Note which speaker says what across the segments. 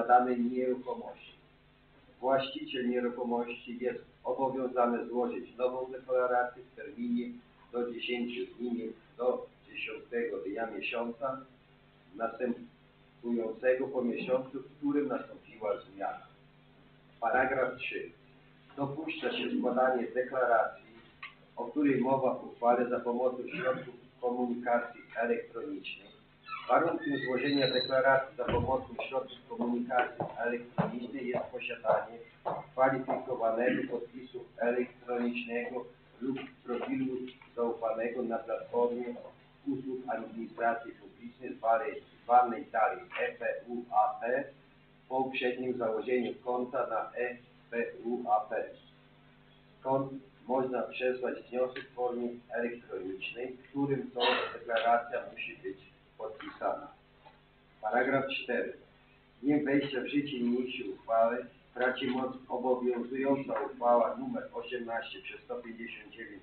Speaker 1: danej nieruchomości. Właściciel nieruchomości jest obowiązany złożyć nową deklarację w terminie do 10 dni do 10 dnia miesiąca następującego po miesiącu, w którym nastąpiła zmiana. Paragraf 3. Dopuszcza się składanie deklaracji, o której mowa w uchwale za pomocą środków komunikacji elektronicznej. Warunkiem złożenia deklaracji za pomocą środków komunikacji elektronicznej jest posiadanie kwalifikowanego podpisu elektronicznego lub profilu zaufanego na platformie usług administracji publicznej zwanej dalej ePUAP po uprzednim założeniu konta na ePUAP. Skąd można przesłać wniosek w formie elektronicznej, w którym to deklaracja musi być podpisana. Paragraf 4. Dniem wejścia w życie niniejszej uchwały traci moc obowiązująca uchwała nr 18/159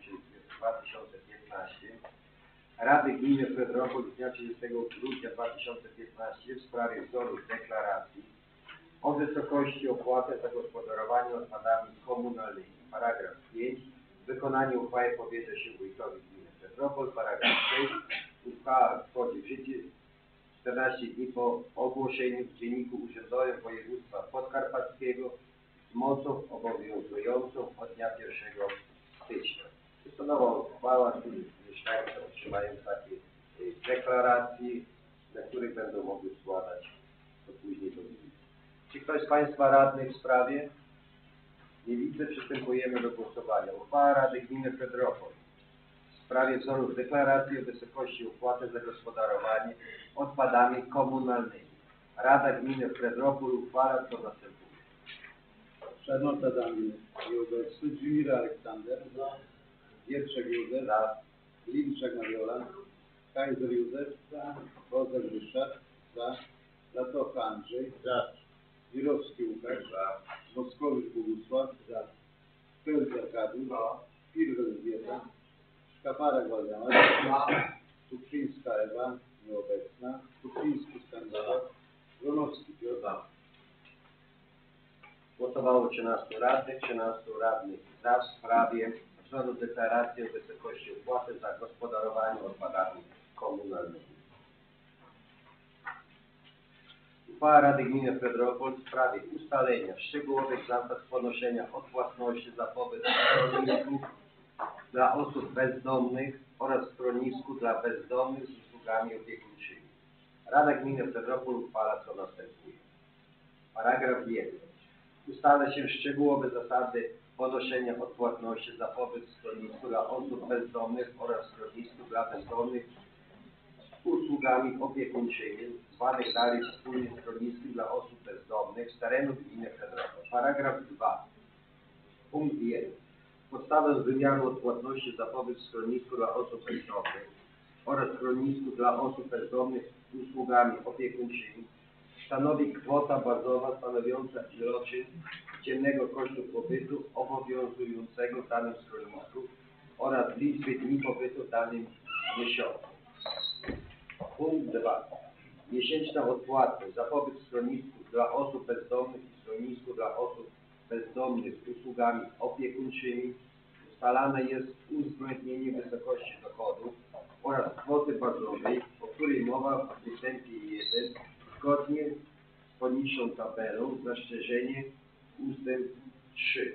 Speaker 1: 2015 Rady Gminy Fredropol z dnia 30 grudnia 2015 w sprawie wzoru deklaracji o wysokości opłaty za gospodarowanie odpadami komunalnymi. Paragraf 5. Wykonanie uchwały powierza się wójtowi gminy Fredropol. Paragraf 6. Uchwała wchodzi w życie 14 dni po ogłoszeniu w Dzienniku Urzędowym Województwa Podkarpackiego z mocą obowiązującą od dnia 1 stycznia. Jest to nowa uchwała, w której mieszkańcy otrzymają takie deklaracje, na których będą mogli składać to później do gminy. Czy ktoś z Państwa radnych w sprawie? Nie widzę. Przystępujemy do głosowania. Uchwała Rady Gminy Fredropol w sprawie wzorów deklaracji o wysokości opłaty za gospodarowanie odpadami komunalnymi. Rada Gminy Fredropol uchwala co następuje.
Speaker 2: Szanowna Daniel, Sudzimir Aleksander, Gierczak Józef, Linczak Mariola, Kaiser Józef, Rozer Ryszard, Latocha Andrzej, Wirowski Łukasz, Moskowicz Bogusław, Pełz Arkadiusz, Pirw Elżbieta, Szkaparek Waldemar, Kukrzyńska Ewa, nieobecna, Kukrzyński Stanisław, Wronowski Piotr.
Speaker 1: Głosowało 13 radnych, 13 radnych za w sprawie wzoru deklaracji o wysokości opłaty za gospodarowanie odpadami komunalnymi. Uchwała Rady Gminy Fredropol w sprawie ustalenia szczegółowych zasad ponoszenia odpłatności za pobyt w schronisku dla osób bezdomnych oraz schronisku dla bezdomnych z usługami opiekuńczymi. Rada Gminy Fredropol uchwala co następuje. Paragraf 1. Ustala się szczegółowe zasady ponoszenia odpłatności za pobyt w schronisku dla osób bezdomnych oraz schronisku dla bezdomnych z usługami opiekuńczymi, zwanych dalej wspólnie schroniskiem dla osób bezdomnych z terenu gminy Fredropol. Paragraf 2. Punkt 1. Podstawę wymiaru odpłatności za pobyt w schronisku dla osób bezdomnych oraz schronisku dla osób bezdomnych z usługami opiekuńczymi stanowi kwota bazowa stanowiąca iloczyn dziennego kosztu pobytu obowiązującego w danym schronisku oraz liczby dni pobytu w danym miesiącu. Punkt 2. Miesięczna odpłata za pobyt w schronisku dla osób bezdomnych i schronisku dla osób bezdomnych z usługami opiekuńczymi ustalane jest uwzględnienie wysokości dochodu oraz kwoty bazowej, o której mowa w występie 1 zgodnie z poniższą tabelą, zastrzeżenie ustęp 3.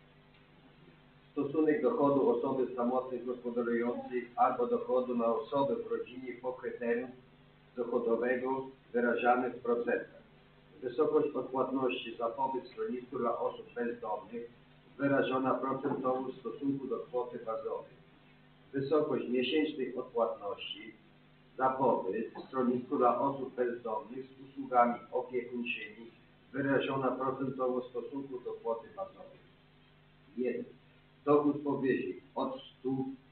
Speaker 1: Stosunek dochodu osoby samotnej gospodarującej albo dochodu na osobę w rodzinie po kryterium dochodowego wyrażany w procentach. Wysokość odpłatności za pobyt w schronisku dla osób bezdomnych wyrażona procentowo w stosunku do kwoty bazowej. Wysokość miesięcznej odpłatności za pobyt w schronisku dla osób bezdomnych z usługami opiekuńczymi wyrażona procentowo w stosunku do kwoty bazowej. 1. Dochód powyżej od 100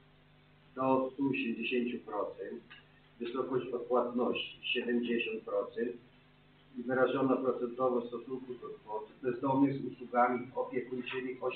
Speaker 1: do 180%, wysokość odpłatności 70% i wyrażona procentowo w stosunku do kwoty bezdomnych z usługami opiekuńczymi 80%.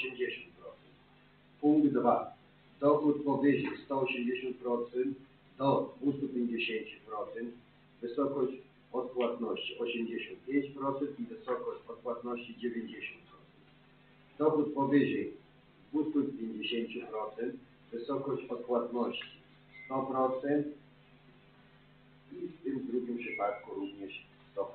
Speaker 1: Punkt 2. Dochód powyżej 180% do 250%, wysokość odpłatności 85% i wysokość odpłatności 90%. Dochód powyżej 250%, wysokość odpłatności 100% i w tym drugim przypadku również 100%.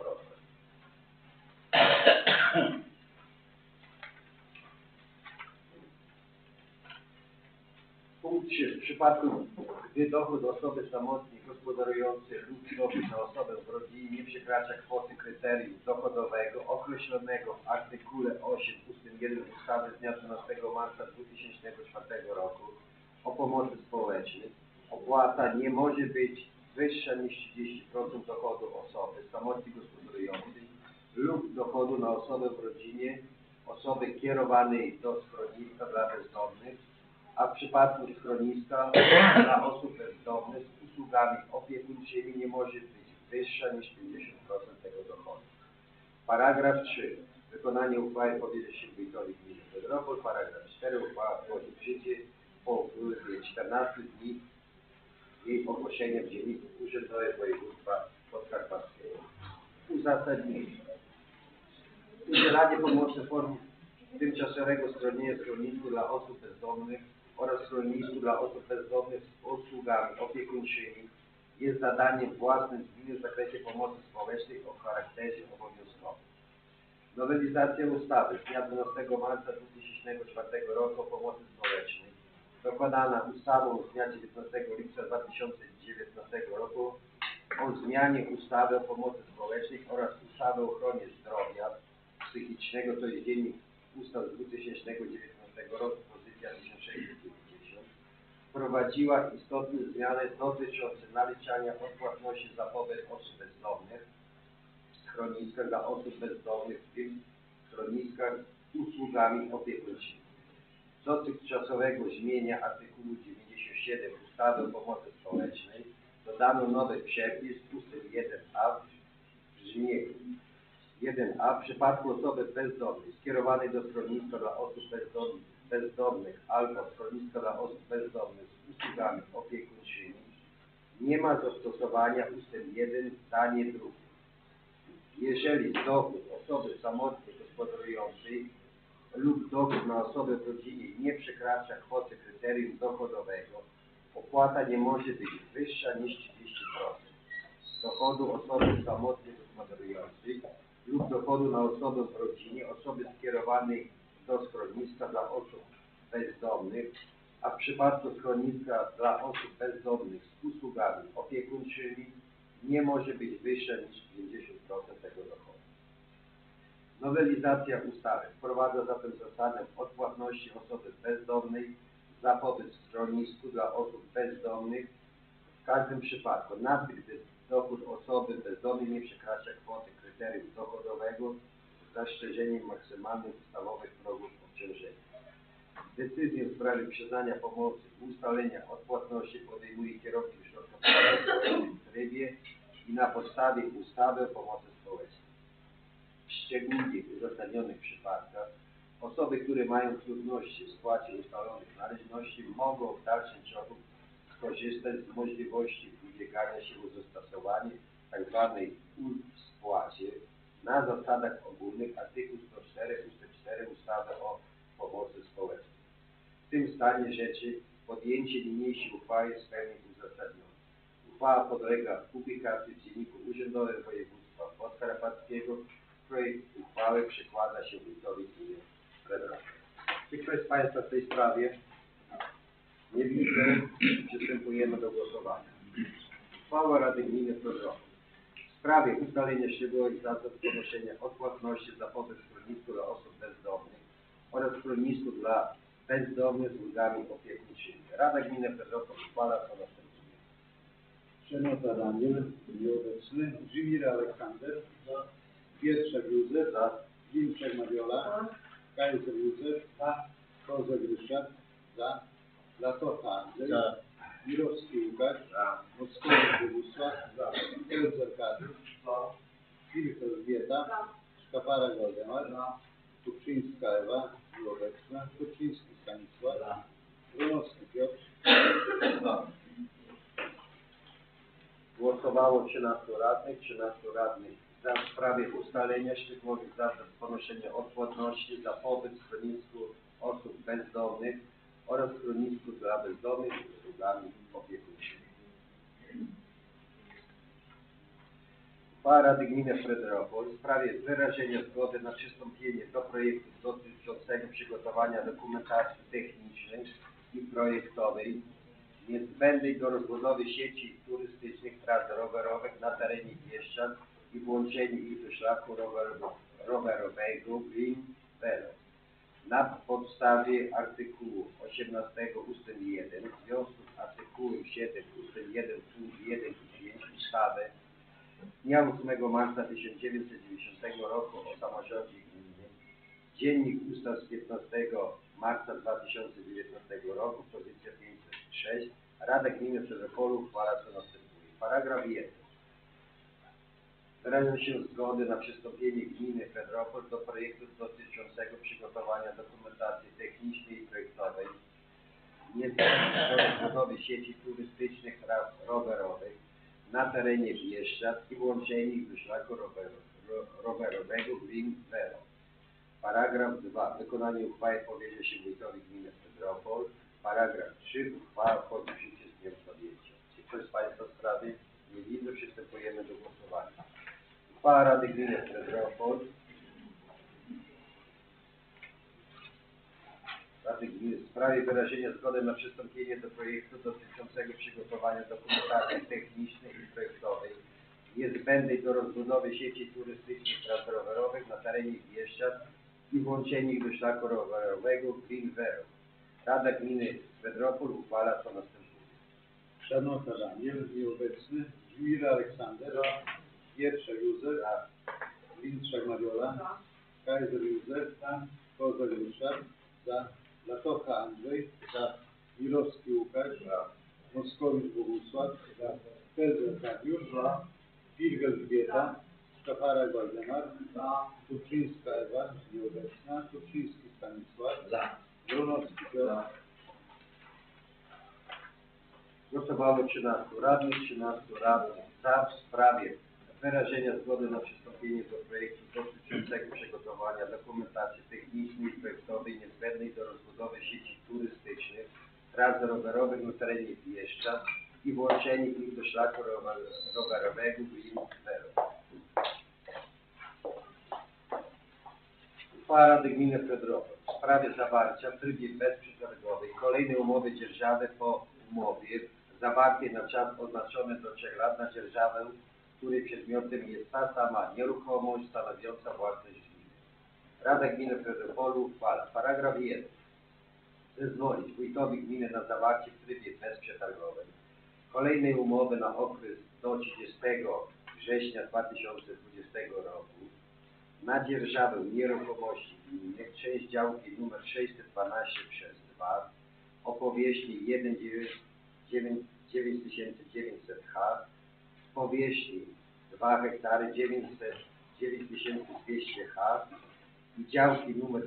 Speaker 1: Punkt 3. W przypadku, gdy dochód osoby samotnie gospodarującej lub dochód na osobę w rodzinie nie przekracza kwoty kryterium dochodowego określonego w artykule 8 ust. 1 ustawy z dnia 12 marca 2004 roku o pomocy społecznej, opłata nie może być wyższa niż 30% dochodu osoby samotnie gospodarującej lub dochodu na osobę w rodzinie osoby kierowanej do schroniska dla bezdomnych, a w przypadku schroniska dla osób bezdomnych z usługami opiekuńczymi nie może być wyższa niż 50% tego dochodu. Paragraf 3. Wykonanie uchwały powierza się wójtowi gminy Fedropol. Paragraf 4. Uchwała wchodzi w życie po upływie 14 dni jej ogłoszenia w Dzienniku Urzędowym Województwa Podkarpackiego. Uzasadnienie. Udzielanie pomocy w formie tymczasowego schronienia w schronisku dla osób bezdomnych oraz schronisku dla osób bezdomnych z usługami opiekuńczymi jest zadaniem własnym gminy w zakresie pomocy społecznej o charakterze obowiązkowym. Nowelizacja ustawy z dnia 12 marca 2004 roku o pomocy społecznej, dokładana ustawą z dnia 19 lipca 2019 roku o zmianie ustawy o pomocy społecznej oraz ustawy o ochronie zdrowia psychicznego, to jest Dziennik Ustaw z 2019 roku, pozycja 1690, wprowadziła istotne zmiany dotyczące naliczania odpłatności za pobyt osób bezdomnych w schroniskach dla osób bezdomnych, w tym schroniskach z usługami opiekuńczymi. Dotychczasowego brzmienia artykułu 97 ustawy o pomocy społecznej dodano nowy przepis ust. 1a w brzmieniu 1a w przypadku osoby bezdomnej skierowanej do schroniska dla osób bezdomnych albo schroniska dla osób bezdomnych z usługami opiekuńczymi nie ma zastosowania ust. 1 zdanie drugie. Jeżeli dochód osoby samotnie gospodarującej lub dochód na osobę w rodzinie nie przekracza kwoty kryterium dochodowego, opłata nie może być wyższa niż 30% dochodu osoby samotnie gospodarującej lub dochodu na osobę w rodzinie osoby skierowanej do schroniska dla osób bezdomnych, a w przypadku schroniska dla osób bezdomnych z usługami opiekuńczymi nie może być wyższa niż 50% tego dochodu. Nowelizacja ustawy wprowadza zatem zasadę odpłatności osoby bezdomnej za pobyt w schronisku dla osób bezdomnych w każdym przypadku, nawet gdy dochód osoby bezdomnej nie przekracza kwoty kryterium dochodowego z zastrzeżeniem maksymalnych ustawowych progów obciążenia. Decyzję w sprawie przyznania pomocy i ustalenia odpłatności podejmuje kierownik ośrodka pomocy społecznej w trybie i na podstawie ustawy o pomocy społecznej. W szczególnie uzasadnionych przypadkach osoby, które mają trudności w spłacie ustalonych należności, mogą w dalszym ciągu skorzystać z możliwości ubiegania się o zastosowanie tzw. ulg w spłacie na zasadach ogólnych artykuł 104 ust. 4 ustawy o pomocy społecznej. W tym stanie rzeczy podjęcie niniejszej uchwały jest w pełni uzasadnione. Uchwała podlega publikacji w Dzienniku Urzędowym Województwa Podkarpackiego. Projekt uchwały przekłada się wójtowi gminy Fedropol. Czy ktoś z Państwa w tej sprawie? Nie widzę. Przystępujemy do głosowania. Uchwała Rady Gminy Fedropol w sprawie ustalenia szczegółowych zasad ponoszenia odpłatności za pobyt w schronisku dla osób bezdomnych oraz schronisku dla bezdomnych z ulgami opiekuńczymi. Rada Gminy Fedropol uchwala co następuje.
Speaker 2: Przemota Daniel, nieobecny. Żimir Aleksander, Pietrzak Józef, Limczak Mariola, Kaiser Józef, Kozak Ryszard, Latocha Andrzej, Mirowski Łukasz, Moskowicz Bogusław, Elz Arkadiusz, Filip Elżbieta, Szkapara Waldemar, Kuczyńska Ewa, nieobecna, Kuczyński Stanisław, Wronowski Piotr,
Speaker 1: Głosowało 13 radnych. 13 radnych za w sprawie ustalenia szczegółowych zasad ponoszenia odpłatności za pobyt w schronisku osób bezdomnych oraz schronisku dla bezdomnych z usługami opiekuńczymi. Uchwała Rady Gminy Fredropol w sprawie wyrażenia zgody na przystąpienie do projektu dotyczącego przygotowania dokumentacji technicznej i projektowej niezbędnej do rozbudowy sieci turystycznych tras rowerowych na terenie Bieszczad i włączeniu ich do szlaku rowerowego Green Velo. Na podstawie artykułu 18 ust. 1 w związku z artykułem 7 ust. 1 punkt 1 i 5 ustawy dnia 8 marca 1990 roku o samorządzie gminnym, Dziennik Ustaw z 15 marca 2019 roku, pozycja 506, Rada Gminy Fredropolu uchwala co następuje. Paragraf 1. Wyraża się zgody na przystąpienie gminy Fredropol do projektu dotyczącego przygotowania dokumentacji technicznej i projektowej niezbędnej do rozbudowy sieci turystycznych tras rowerowych na terenie Bieszczad i włączenie ich do szlaku rowerowego Green Velo. Paragraf 2. Wykonanie uchwały powierza się wójtowi gminy Fredropol. Paragraf 3. Uchwała wchodzi w życie z dniem podjęcia. Czy ktoś z Państwa sprawy? Nie widzę. Przystępujemy do głosowania. Uchwała Rady Gminy Fredropol. Rady Gminy w sprawie wyrażenia zgody na przystąpienie do projektu dotyczącego przygotowania dokumentacji technicznej i projektowej niezbędnej do rozbudowy sieci turystycznych tras rowerowych na terenie Bieszczad i włączenia ich do szlaku rowerowego Green Velo. Rada Gminy Fredropol uchwala co następuje.
Speaker 2: Szanowna Daniel, nieobecny. Żmir Aleksander. Gierszak Józef. Linczak Mariola. Kaiser Józef. Kozak Ryszard. Latocha Andrzej. Mirowski Łukasz. Moskowicz Bogusław. Felder Kariusz. Wilk Elżbieta. Szafara Waldemar. Turczyńska Ewa, nieobecna. Turczyński Stanisław. Gronowski Piotr.
Speaker 1: Głosowało 13 radnych. 13 radnych za w sprawie wyrażenia zgody na przystąpienie do projektu dotyczącego przygotowania dokumentacji technicznej i projektowej niezbędnej do rozbudowy sieci turystycznych tras rowerowych na terenie Bieszczad i włączenie ich do szlaku rowerowego Green Velo. Uchwała Rady Gminy Fredropol w sprawie zawarcia w trybie bezprzetargowej kolejnej umowy dzierżawy po umowie zawartej na czas oznaczony do 3 lat na dzierżawę, której przedmiotem jest ta sama nieruchomość stanowiąca własność gminy. Rada Gminy Fredropolu uchwala. Paragraf 1. Zezwolić wójtowi gminy na zawarcie w trybie bezprzetargowym kolejnej umowy na okres do 30 września 2020 roku na dzierżawę nieruchomości gminnych, część działki nr 612/2 o powierzchni 9900 ha, powierzchni 2 hektary 9200 ha i działki nr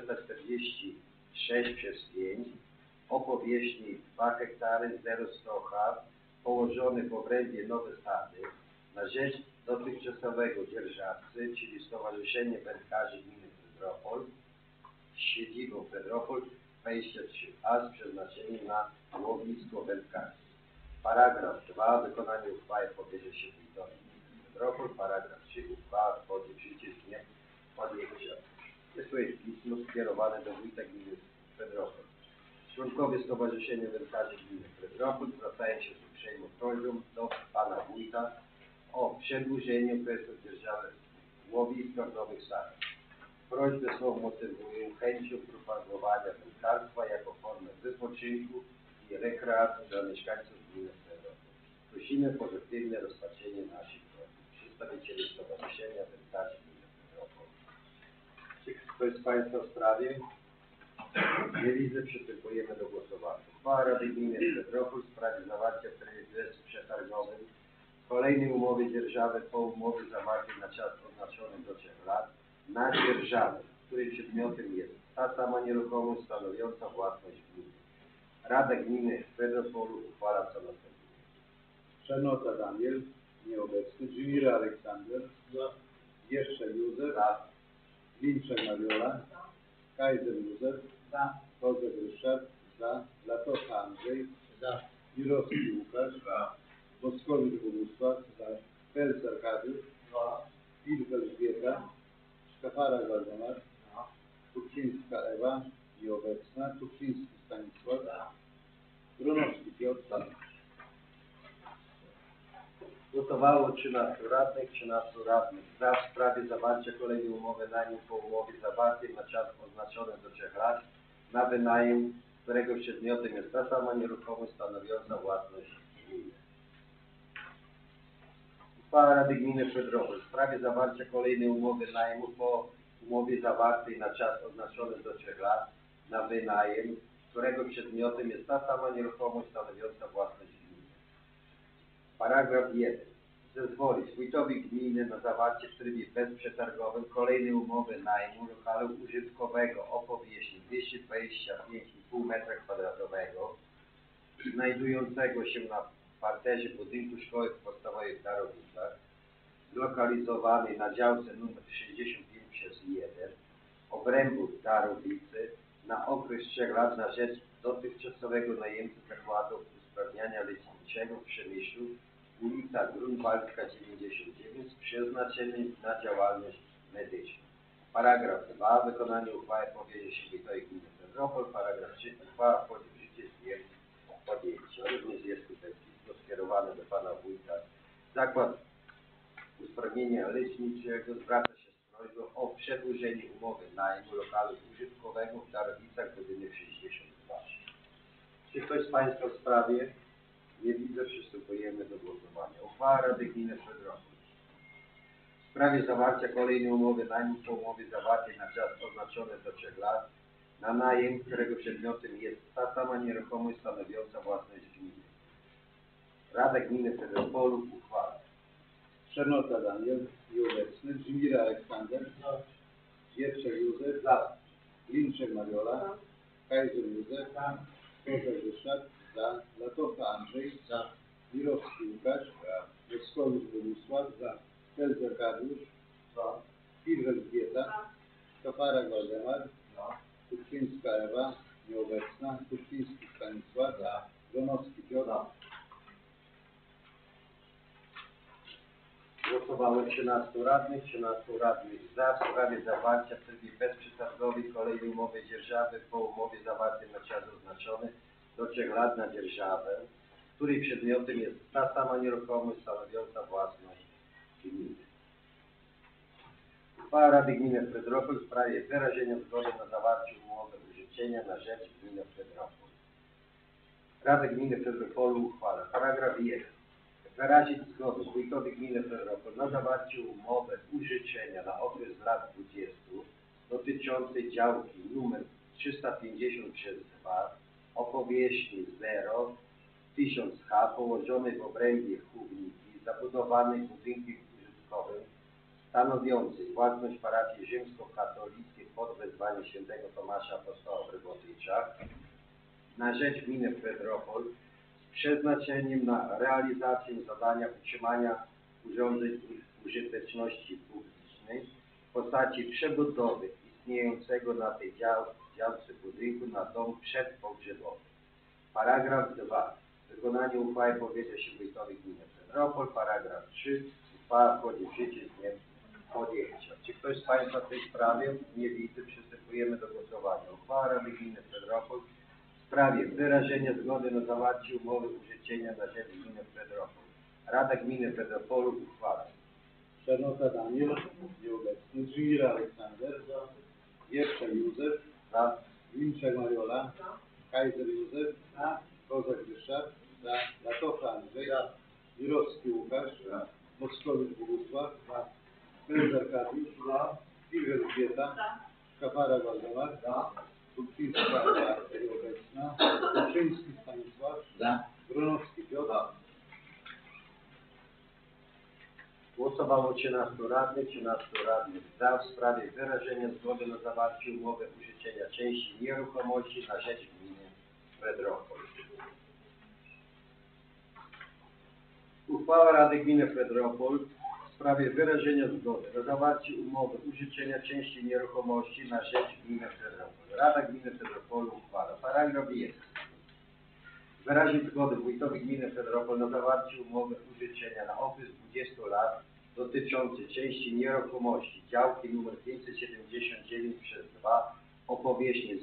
Speaker 1: 446/5 o powierzchni 2 hektary 0100 ha położonych w obrębie Nowe Sady na rzecz dotychczasowego dzierżawcy, czyli Stowarzyszenie Wędkarzy Gminy Fredropol z siedzibą Fredropol 23a z przeznaczeniem na łowisko wędkarskie. Paragraf 2. Wykonanie uchwały powierza się wójtowi gminy Fredropol. Paragraf 3. Uchwała wchodzi w życie z dniem podjęcia. Jest to pismo skierowane do wójta gminy Fredropol. Członkowie Stowarzyszenia Wędkarzy Gminy Fredropol zwracają się z uprzejmą prośbą do pana wójta o przedłużenie okresu dzierżawy łowiska w Nowych Sadach. Prośbę swą motywują chęcią propagowania wędkarstwa jako formę wypoczynku i rekreacji dla mieszkańców gminy Fredropol. Prosimy o pozytywne rozpatrzenie naszych prośb. Przedstawicieli Stowarzyszenia Wędkarzy Gminy Fredropol. Czy ktoś z Państwa w sprawie? Nie widzę. Przystępujemy do głosowania. Uchwała Rady Gminy Fredropol w sprawie zawarcia w trybie bezprzetargowym kolejnej umowy dzierżawy po umowie zawartej na czas oznaczony do 3 lat na dzierżawę, której przedmiotem jest ta sama nieruchomość stanowiąca własność gminy. Rada Gminy Fredropolu uchwala co następuje.
Speaker 2: Czernota Daniel, nieobecny. Żwira Aleksander. Gierszek Józef. Linczek Mariola. Kaiser Józef. Kozak Ryszard. Latocha Andrzej. Mirowski Łukasz. Moskowicz Bogusław. Pelc Arkadiusz. Wilk Elżbieta. Szkafara Waldemar. Kuchcińska Ewa, nieobecna. Kuchciński Stanisław. Gronowski Piotr.
Speaker 1: Głosowało 13 radnych, 13 radnych za w sprawie zawarcia kolejnej umowy najmu po umowie zawartej na czas oznaczony do 3 lat na wynajem, którego przedmiotem jest ta sama nieruchomość stanowiąca własność gminy. Uchwała Rady Gminy Fredropol w sprawie zawarcia kolejnej umowy najmu po umowie zawartej na czas oznaczony do 3 lat na wynajem, którego przedmiotem jest ta sama nieruchomość stanowiąca własność gminy. Paragraf 1. Zezwolić wójtowi gminy na zawarcie w trybie bezprzetargowym kolejnej umowy najmu lokalu użytkowego o powierzchni 225,5 m2 znajdującego się na parterze budynku szkoły podstawowej w Darowicach, zlokalizowanej na działce nr 65/1 obrębu Darowicy na okres 3 lat na rzecz dotychczasowego najemcy zakładu usprawniania leczniczego w Przemyślu, ulica Grunwaldzka 99 z przeznaczeniem na działalność medyczną. Paragraf 2. Wykonanie uchwały powierza się wójtowi gminy Fredropol. Paragraf 3. Uchwała wchodzi w życie z dniem podjęcia. Również jest tutaj pismo skierowane do pana wójta. Zakład usprawnienia leczniczego zwraca się z prośbą o przedłużenie umowy najmu lokalu użytkowego w Darowicach, budynek 62. Czy ktoś z państwa w sprawie? Nie widzę, przystępujemy do głosowania. Uchwała Rady Gminy Fredropol w sprawie zawarcia kolejnej umowy najmu po umowie zawartej na czas oznaczony do 3 lat na najem, którego przedmiotem jest ta sama nieruchomość stanowiąca własność gminy. Rada Gminy Fredropolu uchwala.
Speaker 2: Czernota Daniel, nieobecny. Żwira Aleksander. Gierszek Józef. Linczek Mariola. Kaiser Józef. Kozak Ryszard. Latocha Andrzej. Mirowski Łukasz. Moskowicz Bogusław. Pelc Arkadiusz. Wilk Elżbieta. Szkafara Waldemar. Kuchcińska Ewa, nieobecna. Kuchciński Stanisław. Gronowski Piotr.
Speaker 1: Głosowało 13 radnych, 13 radnych za w sprawie zawarcia w trybie bezprzetargowej kolejnej umowy dzierżawy po umowie zawartej na czas oznaczony do 3 lat na dzierżawę, której przedmiotem jest ta sama nieruchomość stanowiąca własność gminy. Uchwała Rady Gminy Fredropol w sprawie wyrażenia zgody na zawarcie umowy użyczenia na rzecz gminy Fredropol. Rada Gminy Fredropolu uchwala. Paragraf 1. Wyrazić zgodę wójtowi gminy Fredropol na zawarcie umowy użyczenia na okres lat 20 dotyczącej działki nr 350/2 o powierzchni 0,1000 ha położonej w obrębie Hówniki zabudowanej budynkiem użytkowym stanowiącej własność parafii rzymskokatolickiej pod wezwaniem świętego Tomasza Apostoła w Rybotyczach na rzecz gminy Fredropol z przeznaczeniem na realizację zadania utrzymania urządzeń użyteczności publicznej w postaci przebudowy istniejącego na tej działce budynku na dom przedpogrzebowy. Paragraf 2. Wykonanie uchwały powierza się wójtowi gminy Fredropol. Paragraf 3. Uchwała wchodzi w życie z dniem podjęcia. Czy ktoś z państwa w tej sprawie? Nie widzę. Przystępujemy do głosowania. Uchwała Rady Gminy Fredropol w sprawie wyrażenia zgody na zawarcie umowy użyczenia na rzecz gminy Fredropol. Rada Gminy Fredropolu uchwala.
Speaker 2: Czernota Daniel, nieobecny. Żwira Aleksander. Gierszek Józef. Linczek Mariola. Kaiser Józef. Kozak Ryszard. Latocha Andrzej. Mirowski Łukasz. Moskowicz Bogusław. Pelc Arkadiusz. Wilk Elżbieta. Szkafara Waldemar. Kuchcińska Ewa, nieobecna. Kuchciński Stanisław. Gronowski Piotr.
Speaker 1: Głosowało 13 radnych, 13 radnych za w sprawie wyrażenia zgody na zawarcie umowy użyczenia części nieruchomości na rzecz gminy Fredropol. Uchwała Rady Gminy Fredropol w sprawie wyrażenia zgody na zawarcie umowy użyczenia części nieruchomości na rzecz Gminy Fredropol. Rada Gminy Fredropolu uchwala. Paragraf 1. Wyrazić zgodę wójtowi Gminy Fredropol na zawarcie umowy użyczenia na okres 20 lat dotyczącej części nieruchomości działki nr 579/2 o powierzchni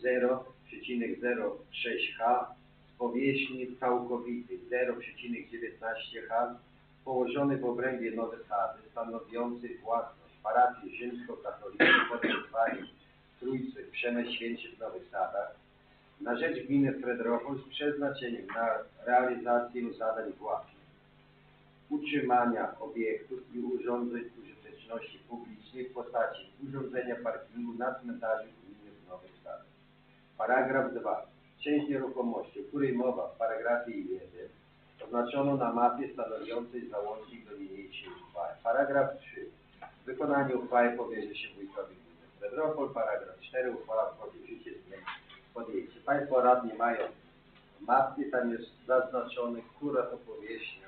Speaker 1: 0,06 ha z powierzchni całkowitej 0,19 ha położony w obrębie Nowe Sady stanowiącej własność parafii rzymskokatolickiej Podwórkowej Trójcy Przemeświęcie w Nowych Sadach na rzecz gminy Fredropol z przeznaczeniem na realizację zadań własnych, utrzymania obiektów i urządzeń użyteczności publicznej w postaci urządzenia parkingu na cmentarzu gminy w Nowych Sadach. Paragraf 2. Część nieruchomości, o której mowa w paragrafie 1, oznaczono na mapie stanowiącej załącznik do niniejszej uchwały. Paragraf 3. Wykonanie uchwały powierzy się wójtowi gminy Fredropol. Paragraf 4. Uchwała wchodzi w życie z dniem podjęcia. Państwo radni mają mapy, tam jest zaznaczony, która to powierzchnia.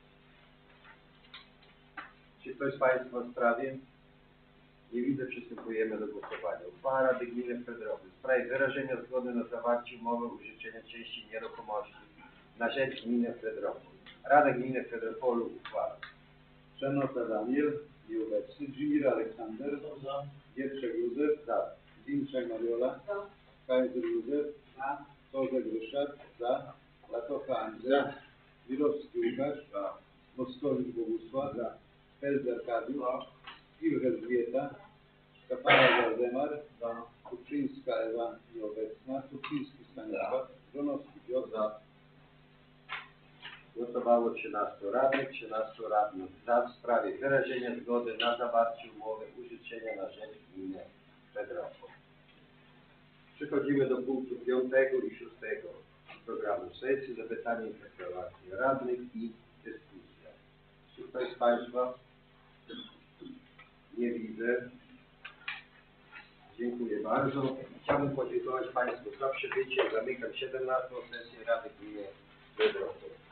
Speaker 1: Czy ktoś z Państwa w sprawie? Nie widzę, przystępujemy do głosowania. Uchwała Rady Gminy Fredropol w sprawie wyrażenia zgody na zawarcie umowy użyczenia części nieruchomości na rzecz gminy Fredropol. Rada Gminy Fredropolu uchwala.
Speaker 2: Czernoka Daniel, nieobecny. Żimir Aleksander, Gierczek Józef, Zinczak Mariola, Kaiser Józef, Kozek Ryszard, Latocha Andrzej, Wirowski Łukasz, Moskowicz Bogusław, Pelz Arkadiusz, Ilch Elżbieta, Szkapara Waldemar, Kuczyńska Ewa nieobecna, Kuczyński Stanisław, Żonowski Piotr.
Speaker 1: Głosowało 13 radnych, 13 radnych za w sprawie wyrażenia zgody na zawarcie umowy użyczenia na rzecz gminy Fredropol. Przechodzimy do punktu 5 i 6 programu sesji. Zapytanie i interpelacje radnych i dyskusja. Czy ktoś z Państwa? Nie widzę. Dziękuję bardzo. Chciałbym podziękować Państwu za przybycie. Zamykam 17. sesję Rady Gminy Fredropol.